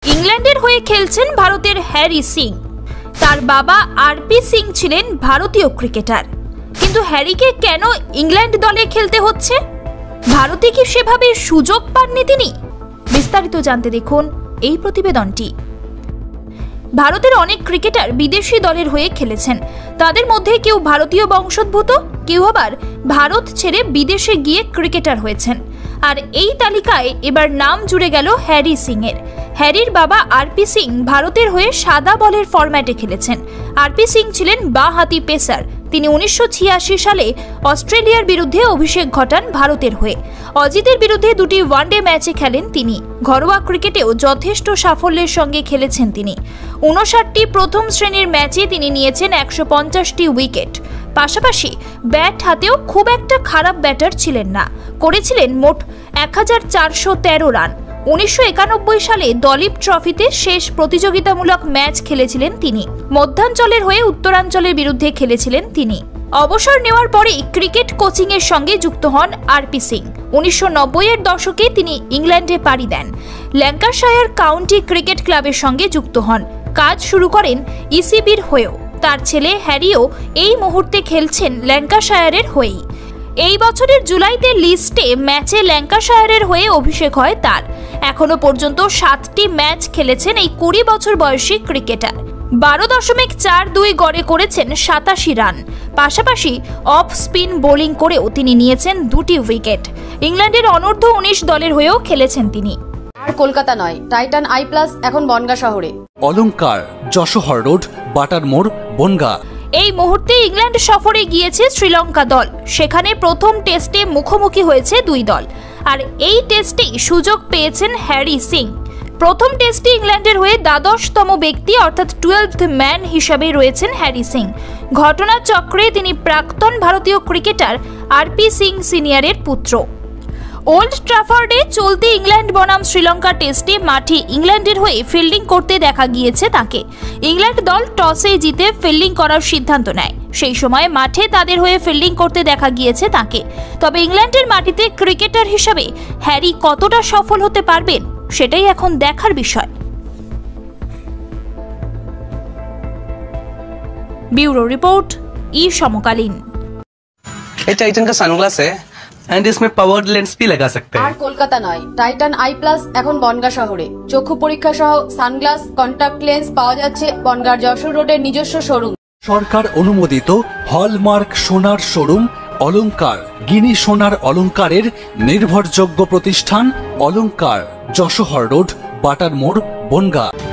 ইংল্যান্ডের হয়ে খেলছেন ভারতের হ্যারি সিং। তার বাবা আরপি সিং ছিলেন ভারতীয় ক্রিকেটার। কিন্তু হ্যারিকে কেন ইংল্যান্ড দলে খেলতে হচ্ছে? ভারতে কি সেভাবে সুযোগ পাননি তিনি? বিস্তারিত জানতে দেখুন এই প্রতিবেদনটি। ভারতের অনেক ক্রিকেটার বিদেশি দলের হয়ে খেলেছেন। তাদের মধ্যে কেউ ভারতীয় বংশোদ্ভূত, কেউ আবার ভারত ছেড়ে বিদেশে গিয়ে ক্রিকেটার হয়েছেন। আর এই তালিকায় এবার নাম জুড়ে গেল হ্যারি সিং এর। হ্যারির বাবা আরপি সিং ভারতের হয়ে সাদা বলের ফরম্যাটে খেলেছেন। আরপি সিং ছিলেন বাঁ-হাতি পেসার। তিনি 1986 সালে অস্ট্রেলিয়ার বিরুদ্ধে অভিষেক ঘটান ভারতের হয়ে। অজিতের বিরুদ্ধে দুটি ওয়ানডে ম্যাচে খেলেন তিনি। ঘরোয়া ক্রিকেটেও যথেষ্ট সাফল্যের সঙ্গে খেলেছেন তিনি। 59টি প্রথম শ্রেণীর ম্যাচে তিনি নিয়েছেন 150টি উইকেট। পাশাপাশি ব্যাট হাতেও খুব একটা খারাপ ব্যাটার ছিলেন না। করেছিলেন মোট 1413 রান। 1991 সালে দলীপ ট্রফিতে শেষ প্রতিযোগিতামূলক ম্যাচ খেলেছিলেন তিনি। মধ্যাঞ্চলের হয়ে উত্তরাঞ্চলের বিরুদ্ধে খেলেছিলেন তিনি। অবসর নেওয়ার পরেই ক্রিকেট কোচিং এর সঙ্গে যুক্ত হন আরপি সিং। 1990-এর দশকে তিনি ইংল্যান্ডে পাড়ি দেন। ল্যাঙ্কাশায়ার কাউন্টি ক্রিকেট ক্লাবের সঙ্গে যুক্ত হন। কাজ শুরু করেন ইসিবির হয়েও। তার ছেলে হ্যারিও এই মুহূর্তে খেলছেন ল্যাঙ্কাশায়ারের হয়েই। এই বছরের জুলাইতে লিস্টে ম্যাচে ল্যাঙ্কাশায়ারের হয়ে অভিষেক হয় তার। এখনো পর্যন্ত 7টি ম্যাচ খেলেছেন এই 20 বছর বয়সী ক্রিকেটার। 12.42 গড়ে করেছেন 87 রান। পাশাপাশি অফ স্পিন বোলিং করেও তিনি নিয়েছেন 2টি উইকেট। ইংল্যান্ডের অনূর্ধ্ব 19 দলের হয়েও খেলেছেন তিনি। আর কলকাতা নয়, টাইটান আই প্লাস এখন বনগাঁ শহরে। অলংকার, যশোহর রোড, বাটার মোড়, বনগাঁ। এই মুহূর্তে ইংল্যান্ড সফরে গিয়েছে শ্রীলঙ্কা দল। সেখানে প্রথম টেস্টে মুখোমুখি হয়েছে দুই দল। আর এই টেস্টেই সুযোগ পেয়েছেন হ্যারি সিং। প্রথম টেস্টে ইংল্যান্ডের হয়ে 12তম ব্যক্তি অর্থাৎ 12th ম্যান হিসাবে রয়েছেন হ্যারি সিং। ঘটনার চক্রে তিনি প্রাক্তন ভারতীয় ক্রিকেটার আরপি সিং সিনিয়রের পুত্র। ওল্ড ট্রাফোর্ডে চলতি ইংল্যান্ড বনাম শ্রীলঙ্কা টেস্টে মাঠে ইংল্যান্ডের হয়ে ফিল্ডিং করতে দেখা গিয়েছে তাকে। ইংল্যান্ড দল টসে জিতে ফিল্ডিং করার সিদ্ধান্ত নেয়। সেই সময় মাঠে তাদের হয়ে ফিল্ডিং করতে দেখা গিয়েছে তাকে। তবে ইংল্যান্ডের মাটিতে ক্রিকেটার হিসাবে হ্যারি কতটা সফল হতে পারবেন সেটাই এখন দেখার বিষয়। ब्यूरो रिपोर्ट, ई समकालीन। ये टाइटन का सनग्लास है एंड इसमें पावर्ड लेंस भी लगा सकते हैं। আর কলকাতা নয়, টাইটান আই প্লাস এখন বনগাঁ শহরে। চক্ষু পরীক্ষা সহ সানগ্লাস, কন্টাক্ট লেন্স পাওয়া যাচ্ছে বনগাঁ যশোর রোডের নিজস্ব শোরুম। সরকার অনুমোদিত হলমার্ক সোনার শোরুম অলংকার। গিনি সোনার অলংকারের নির্ভরযোগ্য প্রতিষ্ঠান অলংকার, যশোহর রোড, বাটার মোড়, বনগাঁ।